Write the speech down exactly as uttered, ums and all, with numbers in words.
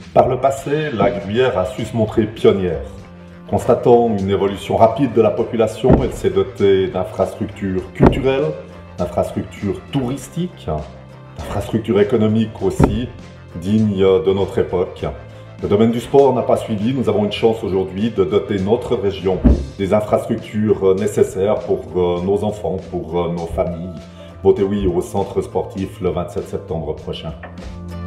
Par le passé, la Gruyère a su se montrer pionnière. Constatant une évolution rapide de la population, elle s'est dotée d'infrastructures culturelles, d'infrastructures touristiques, d'infrastructures économiques aussi, dignes de notre époque. Le domaine du sport n'a pas suivi, nous avons une chance aujourd'hui de doter notre région des infrastructures nécessaires pour nos enfants, pour nos familles. Votez oui au centre sportif le vingt-sept septembre prochain.